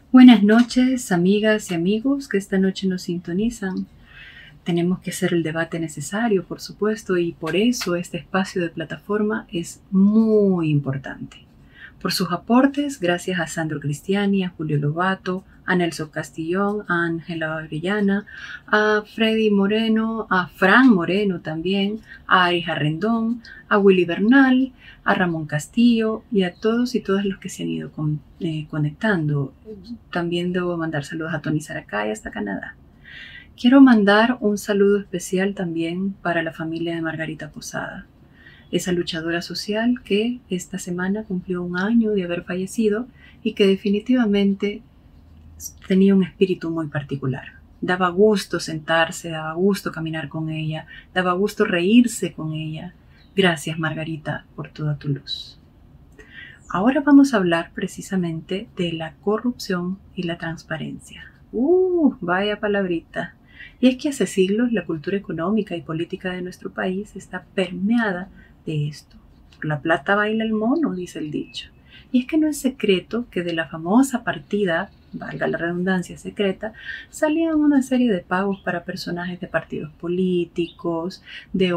Buenas noches, amigas y amigos que esta noche nos sintonizan. Tenemos que hacer el debate necesario, por supuesto, y por eso este espacio de plataforma es muy importante. Por sus aportes, gracias a Sandro Cristiani, a Julio Lobato, a Nelson Castillón, a Ángela Orellana, a Freddy Moreno, a Fran Moreno también, a Arija Rendón, a Willy Bernal, a Ramón Castillo y a todos y todas los que se han ido conectando. También debo mandar saludos a Tony Saracay hasta Canadá. Quiero mandar un saludo especial también para la familia de Margarita Posada, esa luchadora social que esta semana cumplió 1 año de haber fallecido y que definitivamente tenía un espíritu muy particular. Daba gusto sentarse, daba gusto caminar con ella, daba gusto reírse con ella. Gracias, Margarita, por toda tu luz. Ahora vamos a hablar precisamente de la corrupción y la transparencia. Vaya palabrita. Y es que hace siglos la cultura económica y política de nuestro país está permeada de esto. Por la plata baila el mono, dice el dicho. Y es que no es secreto que de la famosa partida, valga la redundancia secreta, salían una serie de pagos para personajes de partidos políticos, de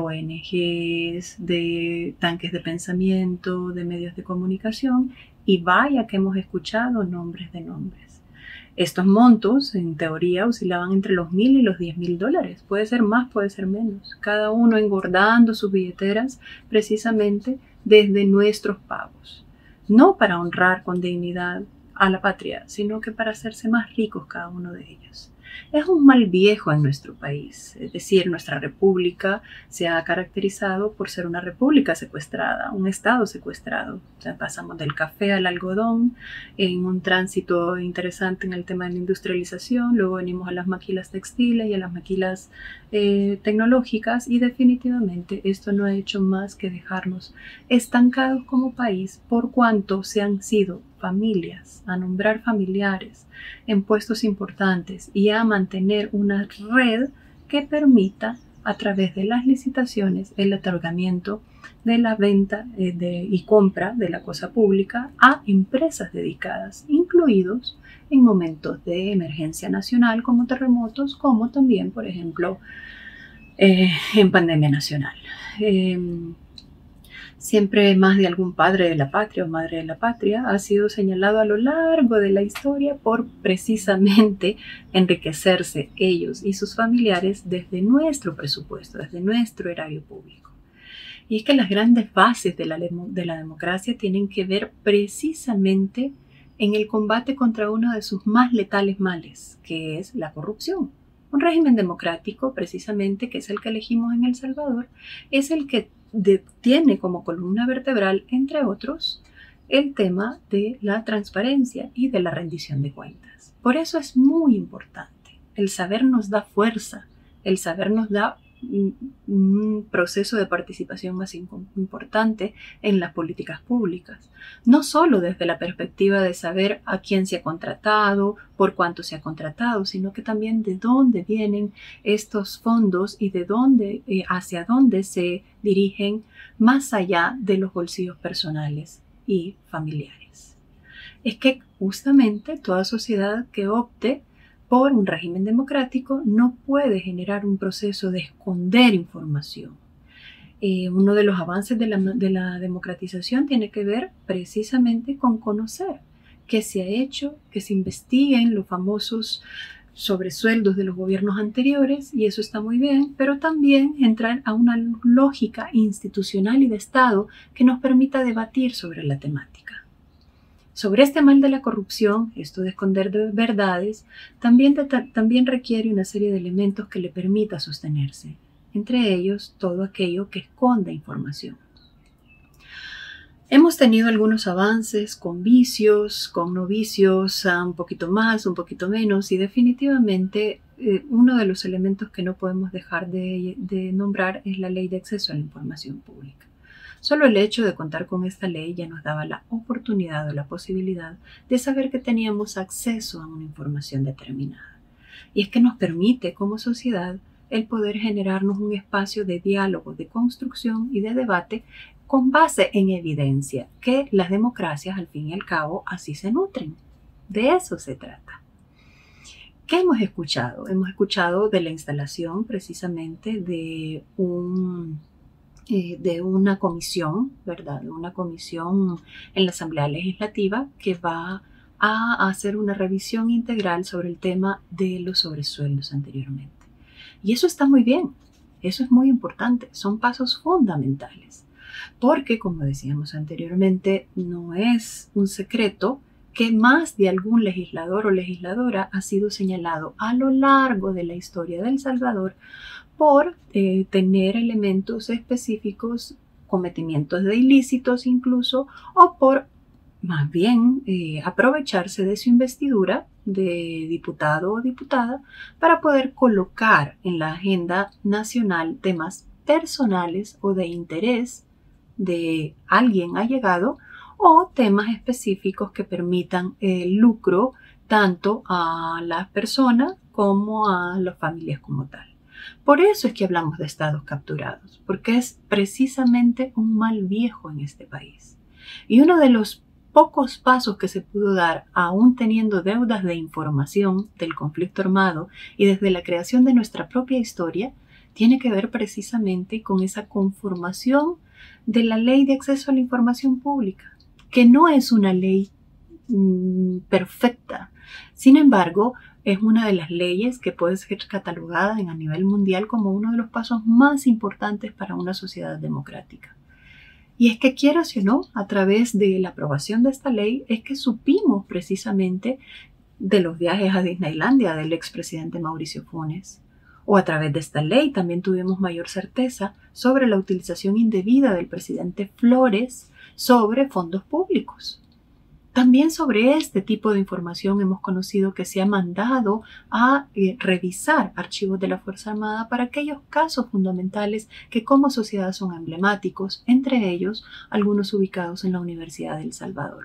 ONGs, de tanques de pensamiento, de medios de comunicación, y vaya que hemos escuchado nombres de nombres. Estos montos, en teoría, oscilaban entre los $1,000 y los $10,000. Puede ser más, puede ser menos. Cada uno engordando sus billeteras precisamente desde nuestros pagos. No para honrar con dignidad a la patria, sino que para hacerse más ricos cada uno de ellos. Es un mal viejo en nuestro país, es decir, nuestra república se ha caracterizado por ser una república secuestrada, un estado secuestrado. O sea, pasamos del café al algodón en un tránsito interesante en el tema de la industrialización, luego venimos a las maquilas textiles y a las maquilas tecnológicas, y definitivamente esto no ha hecho más que dejarnos estancados como país, por cuanto se han sido familias, a nombrar familiares en puestos importantes y a mantener una red que permita a través de las licitaciones el otorgamiento de la venta y compra de la cosa pública a empresas dedicadas, incluidos en momentos de emergencia nacional como terremotos, como también, por ejemplo, en pandemia nacional. Siempre más de algún padre de la patria o madre de la patria ha sido señalado a lo largo de la historia por precisamente enriquecerse ellos y sus familiares desde nuestro presupuesto, desde nuestro erario público. Y es que las grandes bases de la democracia tienen que ver precisamente en el combate contra uno de sus más letales males, que es la corrupción. Un régimen democrático, precisamente, que es el que elegimos en El Salvador, es el que tiene como columna vertebral, entre otros, el tema de la transparencia y de la rendición de cuentas. Por eso es muy importante. El saber nos da fuerza, el saber nos da un proceso de participación más importante en las políticas públicas. No solo desde la perspectiva de saber a quién se ha contratado, por cuánto se ha contratado, sino que también de dónde vienen estos fondos y de dónde, hacia dónde se dirigen más allá de los bolsillos personales y familiares. Es que justamente toda sociedad que opte por un régimen democrático no puede generar un proceso de esconder información. Uno de los avances de la democratización tiene que ver precisamente con conocer qué se ha hecho, que se investiguen los famosos sobresueldos de los gobiernos anteriores, y eso está muy bien, pero también entrar a una lógica institucional y de Estado que nos permita debatir sobre la temática. Sobre este mal de la corrupción, esto de esconder verdades, también requiere una serie de elementos que le permita sostenerse, entre ellos todo aquello que esconda información. Hemos tenido algunos avances con vicios, con no vicios, un poquito más, un poquito menos, y definitivamente uno de los elementos que no podemos dejar de nombrar es la Ley de Acceso a la Información Pública. Solo el hecho de contar con esta ley ya nos daba la oportunidad o la posibilidad de saber que teníamos acceso a una información determinada. Y es que nos permite como sociedad el poder generarnos un espacio de diálogo, de construcción y de debate con base en evidencia, que las democracias al fin y al cabo así se nutren, De eso se trata. ¿Qué hemos escuchado? Hemos escuchado de la instalación precisamente de una comisión, ¿verdad? Una comisión en la Asamblea Legislativa que va a hacer una revisión integral sobre el tema de los sobresueldos anteriormente. Y eso está muy bien, eso es muy importante, son pasos fundamentales, porque como decíamos anteriormente, no es un secreto que más de algún legislador o legisladora ha sido señalado a lo largo de la historia de El Salvador por tener elementos específicos, cometimientos de ilícitos incluso, o por más bien aprovecharse de su investidura de diputado o diputada para poder colocar en la agenda nacional temas personales o de interés de alguien allegado o temas específicos que permitan el lucro tanto a las personas como a las familias como tal. Por eso es que hablamos de estados capturados, porque es precisamente un mal viejo en este país. Y uno de los pocos pasos que se pudo dar, aún teniendo deudas de información del conflicto armado y desde la creación de nuestra propia historia, tiene que ver precisamente con esa conformación de la Ley de Acceso a la Información Pública, que no es una ley perfecta. Sin embargo, es una de las leyes que puede ser catalogada a nivel mundial como uno de los pasos más importantes para una sociedad democrática. Y es que, quieras o no, a través de la aprobación de esta ley es que supimos precisamente de los viajes a Disneylandia del expresidente Mauricio Funes. O a través de esta ley también tuvimos mayor certeza sobre la utilización indebida del presidente Flores sobre fondos públicos. También sobre este tipo de información hemos conocido que se ha mandado a revisar archivos de la Fuerza Armada para aquellos casos fundamentales que como sociedad son emblemáticos, entre ellos algunos ubicados en la Universidad de El Salvador.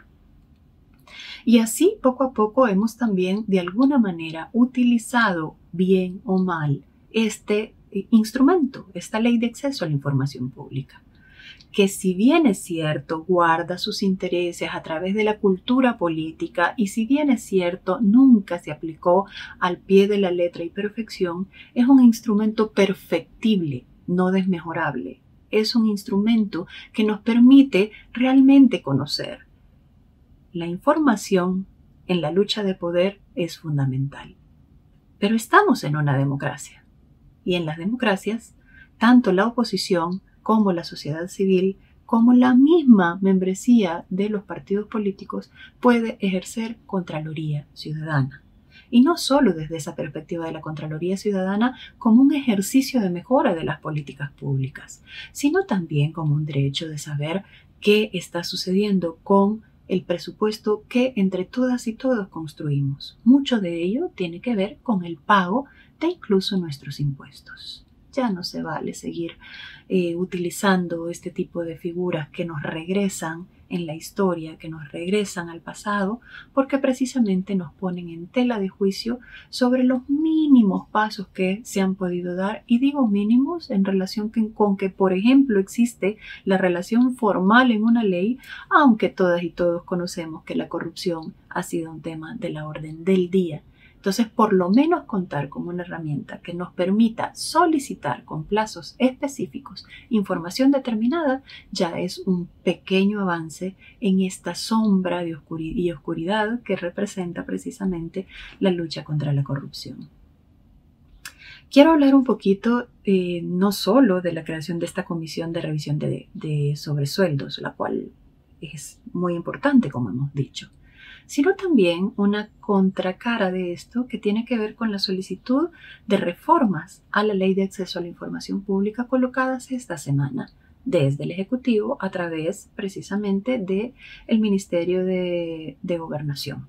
Y así poco a poco hemos también de alguna manera utilizado bien o mal este instrumento, esta Ley de Acceso a la Información Pública, que si bien es cierto guarda sus intereses a través de la cultura política y si bien es cierto nunca se aplicó al pie de la letra y perfección, es un instrumento perfectible, no desmejorable. Es un instrumento que nos permite realmente conocer. La información en la lucha de poder es fundamental. Pero estamos en una democracia y en las democracias, tanto la oposición como la sociedad civil, como la misma membresía de los partidos políticos puede ejercer Contraloría Ciudadana. Y no solo desde esa perspectiva de la Contraloría Ciudadana como un ejercicio de mejora de las políticas públicas, sino también como un derecho de saber qué está sucediendo con el presupuesto que entre todas y todos construimos. Mucho de ello tiene que ver con el pago de incluso nuestros impuestos. Ya no se vale seguir utilizando este tipo de figuras que nos regresan en la historia, que nos regresan al pasado, porque precisamente nos ponen en tela de juicio sobre los mínimos pasos que se han podido dar, y digo mínimos en relación con que, por ejemplo, existe la relación formal en una ley, aunque todas y todos conocemos que la corrupción ha sido un tema de la orden del día. Entonces, por lo menos contar con una herramienta que nos permita solicitar con plazos específicos información determinada ya es un pequeño avance en esta sombra de oscuridad que representa precisamente la lucha contra la corrupción. Quiero hablar un poquito no solo de la creación de esta comisión de revisión de sobresueldos, la cual es muy importante, como hemos dicho, sino también una contracara de esto que tiene que ver con la solicitud de reformas a la Ley de Acceso a la Información Pública colocadas esta semana desde el Ejecutivo a través precisamente del Ministerio de Gobernación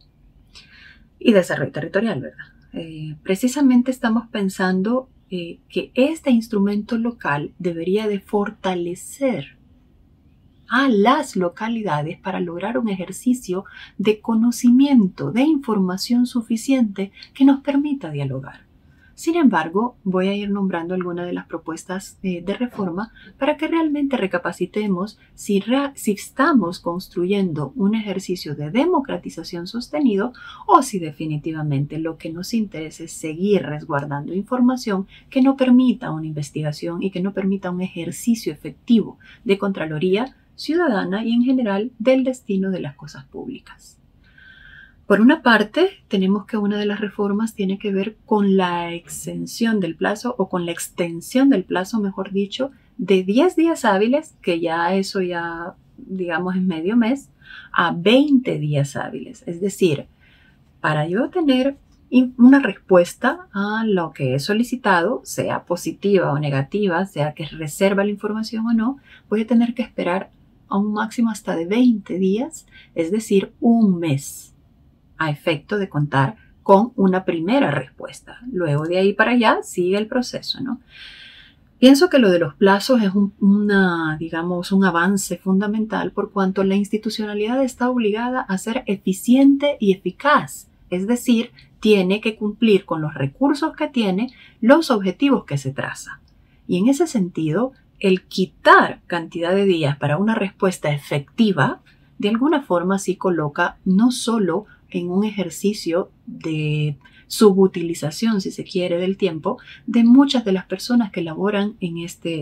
y Desarrollo Territorial, ¿verdad? Precisamente estamos pensando que este instrumento local debería de fortalecer a las localidades para lograr un ejercicio de conocimiento, de información suficiente que nos permita dialogar. Sin embargo, voy a ir nombrando algunas de las propuestas de reforma para que realmente recapacitemos si estamos construyendo un ejercicio de democratización sostenido o si definitivamente lo que nos interesa es seguir resguardando información que no permita una investigación y que no permita un ejercicio efectivo de Contraloría ciudadana y en general del destino de las cosas públicas. Por una parte, tenemos que una de las reformas tiene que ver con la exención del plazo o con la extensión del plazo, mejor dicho, de 10 días hábiles, que ya eso ya, digamos, es medio mes, a 20 días hábiles. Es decir, para yo tener una respuesta a lo que he solicitado, sea positiva o negativa, sea que reserva la información o no, voy a tener que esperar a un máximo hasta de 20 días, es decir, un mes, a efecto de contar con una primera respuesta. Luego de ahí para allá sigue el proceso, ¿no? Pienso que lo de los plazos es digamos, un avance fundamental por cuanto la institucionalidad está obligada a ser eficiente y eficaz, es decir, tiene que cumplir con los recursos que tiene, los objetivos que se traza. Y en ese sentido, el quitar cantidad de días para una respuesta efectiva, de alguna forma sí coloca no solo en un ejercicio de subutilización, si se quiere, del tiempo de muchas de las personas que laboran en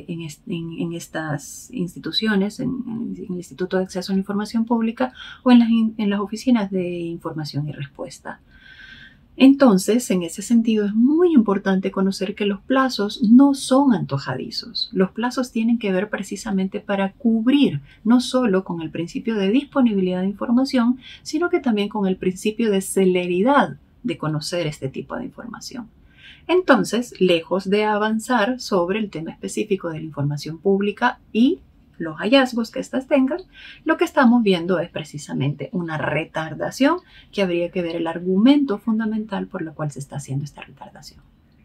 estas instituciones, en el Instituto de Acceso a la Información Pública o en las oficinas de información y respuesta. Entonces, en ese sentido, es muy importante conocer que los plazos no son antojadizos. Los plazos tienen que ver precisamente para cubrir no solo con el principio de disponibilidad de información, sino que también con el principio de celeridad de conocer este tipo de información. Entonces, lejos de avanzar sobre el tema específico de la información pública y los hallazgos que éstas tengan, lo que estamos viendo es precisamente una retardación que habría que ver el argumento fundamental por el cual se está haciendo esta retardación.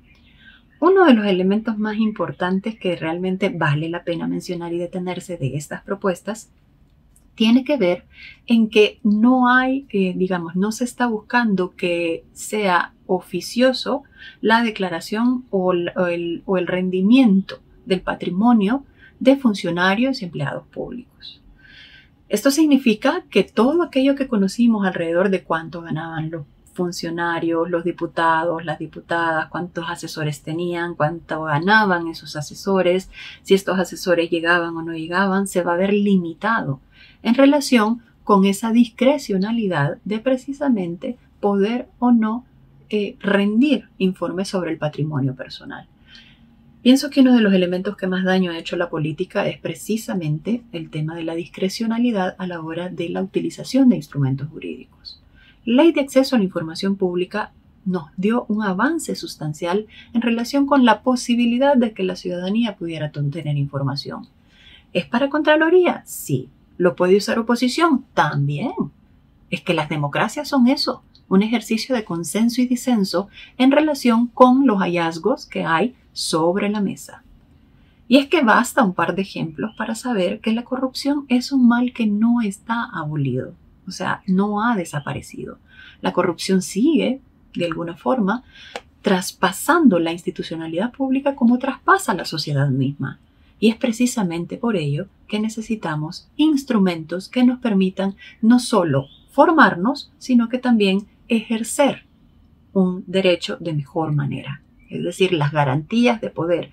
Uno de los elementos más importantes que realmente vale la pena mencionar y detenerse de estas propuestas tiene que ver en que no hay, digamos, no se está buscando que sea oficioso la declaración o el rendimiento del patrimonio de funcionarios y empleados públicos. Esto significa que todo aquello que conocimos alrededor de cuánto ganaban los funcionarios, los diputados, las diputadas, cuántos asesores tenían, cuánto ganaban esos asesores, si estos asesores llegaban o no llegaban, se va a ver limitado en relación con esa discrecionalidad de precisamente poder o no rendir informes sobre el patrimonio personal. Pienso que uno de los elementos que más daño ha hecho la política es precisamente el tema de la discrecionalidad a la hora de la utilización de instrumentos jurídicos. La Ley de Acceso a la Información Pública nos dio un avance sustancial en relación con la posibilidad de que la ciudadanía pudiera tener información. ¿Es para Contraloría? Sí. ¿Lo puede usar oposición? También. Es que las democracias son eso, un ejercicio de consenso y disenso en relación con los hallazgos que hay sobre la mesa. Y es que basta un par de ejemplos para saber que la corrupción es un mal que no está abolido, o sea, no ha desaparecido. La corrupción sigue, de alguna forma, traspasando la institucionalidad pública como traspasa la sociedad misma. Y es precisamente por ello que necesitamos instrumentos que nos permitan no solo formarnos, sino que también ejercer un derecho de mejor manera. Es decir, las garantías de poder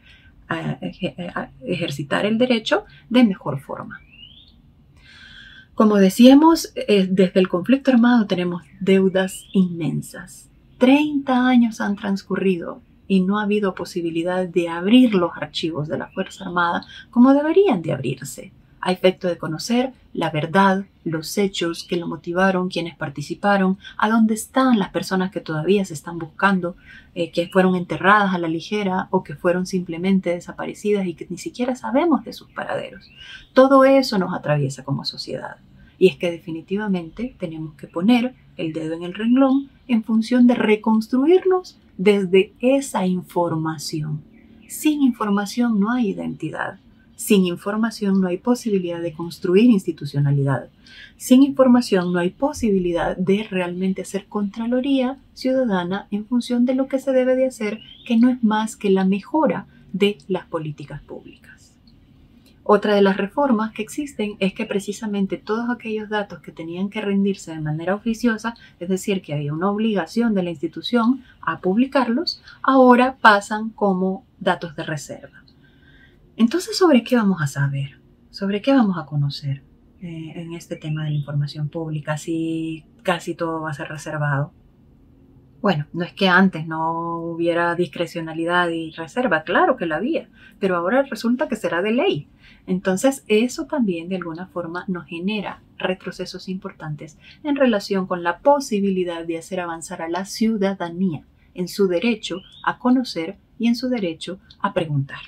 ejercitar el derecho de mejor forma. Como decíamos, desde el conflicto armado tenemos deudas inmensas. 30 años han transcurrido y no ha habido posibilidad de abrir los archivos de la Fuerza Armada como deberían de abrirse, a efecto de conocer la verdad, los hechos que lo motivaron, quienes participaron, a dónde están las personas que todavía se están buscando, que fueron enterradas a la ligera o que fueron simplemente desaparecidas y que ni siquiera sabemos de sus paraderos. Todo eso nos atraviesa como sociedad. Y es que definitivamente tenemos que poner el dedo en el renglón en función de reconstruirnos desde esa información. Sin información no hay identidad. Sin información no hay posibilidad de construir institucionalidad. Sin información no hay posibilidad de realmente hacer contraloría ciudadana en función de lo que se debe de hacer, que no es más que la mejora de las políticas públicas. Otra de las reformas que existen es que precisamente todos aquellos datos que tenían que rendirse de manera oficiosa, es decir, que había una obligación de la institución a publicarlos, ahora pasan como datos de reserva. Entonces, ¿sobre qué vamos a saber? ¿Sobre qué vamos a conocer en este tema de la información pública si casi todo va a ser reservado? Bueno, no es que antes no hubiera discrecionalidad y reserva, claro que la había, pero ahora resulta que será de ley. Entonces, eso también de alguna forma nos genera retrocesos importantes en relación con la posibilidad de hacer avanzar a la ciudadanía en su derecho a conocer y en su derecho a preguntar.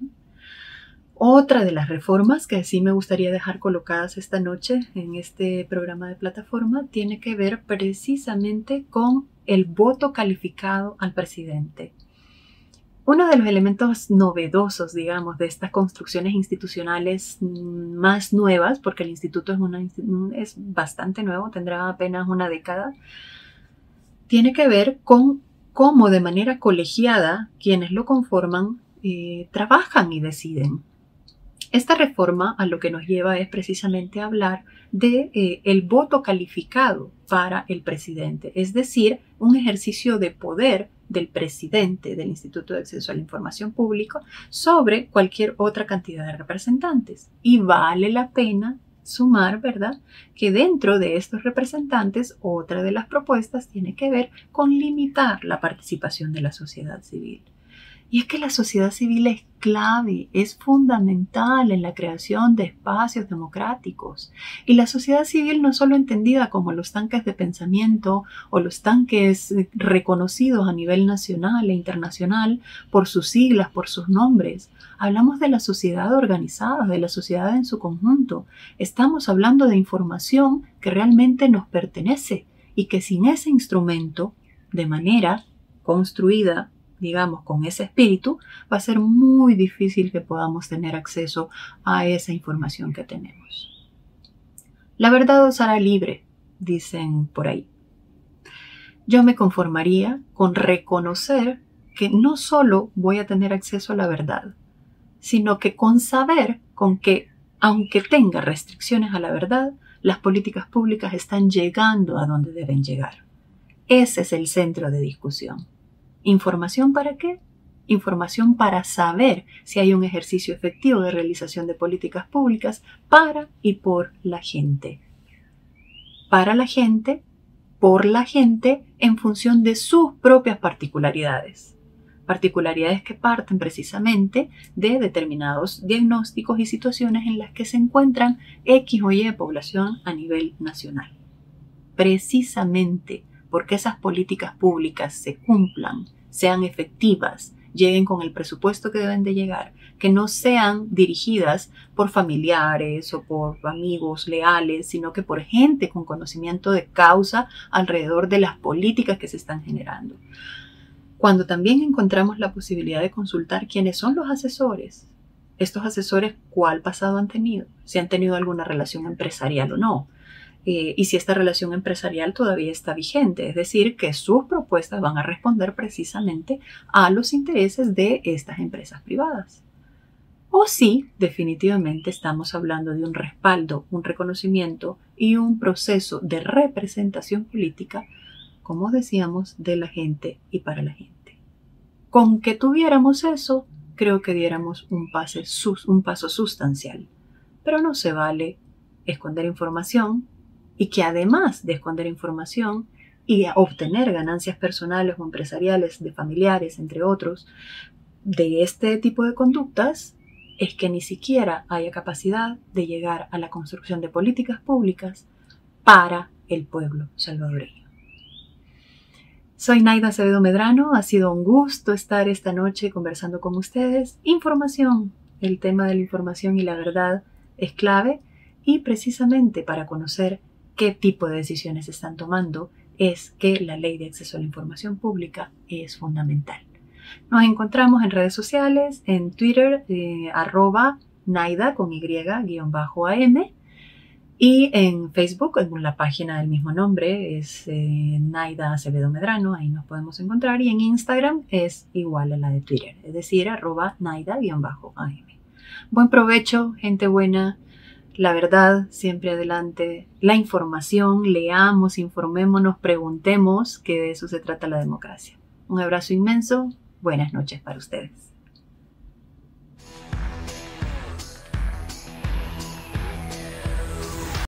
Otra de las reformas que sí me gustaría dejar colocadas esta noche en este programa de plataforma tiene que ver precisamente con el voto calificado al presidente. Uno de los elementos novedosos, digamos, de estas construcciones institucionales más nuevas, porque el instituto es bastante nuevo, tendrá apenas una década, tiene que ver con cómo de manera colegiada quienes lo conforman trabajan y deciden. Esta reforma a lo que nos lleva es precisamente a hablar de el voto calificado para el presidente, es decir, un ejercicio de poder del presidente del Instituto de Acceso a la Información Pública sobre cualquier otra cantidad de representantes. Y vale la pena sumar, ¿verdad?, que dentro de estos representantes, otra de las propuestas tiene que ver con limitar la participación de la sociedad civil. Y es que la sociedad civil es clave, es fundamental en la creación de espacios democráticos. Y la sociedad civil no solo entendida como los tanques de pensamiento o los tanques reconocidos a nivel nacional e internacional por sus siglas, por sus nombres. Hablamos de la sociedad organizada, de la sociedad en su conjunto. Estamos hablando de información que realmente nos pertenece y que sin ese instrumento, de manera construida, digamos, con ese espíritu, va a ser muy difícil que podamos tener acceso a esa información que tenemos. La verdad os hará libre, dicen por ahí. Yo me conformaría con reconocer que no solo voy a tener acceso a la verdad, sino que con saber con que, aunque tenga restricciones a la verdad, las políticas públicas están llegando a donde deben llegar. Ese es el centro de discusión. ¿Información para qué? Información para saber si hay un ejercicio efectivo de realización de políticas públicas para y por la gente. Para la gente, por la gente, en función de sus propias particularidades. Particularidades que parten precisamente de determinados diagnósticos y situaciones en las que se encuentran X o Y población a nivel nacional. Precisamente porque esas políticas públicas se cumplan, sean efectivas, lleguen con el presupuesto que deben de llegar, que no sean dirigidas por familiares o por amigos leales, sino que por gente con conocimiento de causa alrededor de las políticas que se están generando. Cuando también encontramos la posibilidad de consultar quiénes son los asesores, estos asesores, ¿cuál pasado han tenido? Si han tenido alguna relación empresarial o no. Y si esta relación empresarial todavía está vigente, es decir, que sus propuestas van a responder precisamente a los intereses de estas empresas privadas. O si definitivamente estamos hablando de un respaldo, un reconocimiento y un proceso de representación política, como decíamos, de la gente y para la gente. Con que tuviéramos eso, creo que diéramos un paso sustancial. Pero no se vale esconder información, y que además de esconder información y obtener ganancias personales o empresariales de familiares, entre otros, de este tipo de conductas, es que ni siquiera haya capacidad de llegar a la construcción de políticas públicas para el pueblo salvadoreño. Soy Naida Acevedo Medrano, ha sido un gusto estar esta noche conversando con ustedes. Información, el tema de la información y la verdad es clave y precisamente para conocer qué tipo de decisiones se están tomando es que la Ley de Acceso a la Información Pública es fundamental. Nos encontramos en redes sociales, en Twitter, Naida con Y-AM. Y en Facebook, en la página del mismo nombre, es Naida Acevedo Medrano, ahí nos podemos encontrar. Y en Instagram es igual a la de Twitter, es decir, @Naida_AM. Buen provecho, gente buena. La verdad, siempre adelante. La información, leamos, informémonos, preguntemos, que de eso se trata la democracia. Un abrazo inmenso. Buenas noches para ustedes.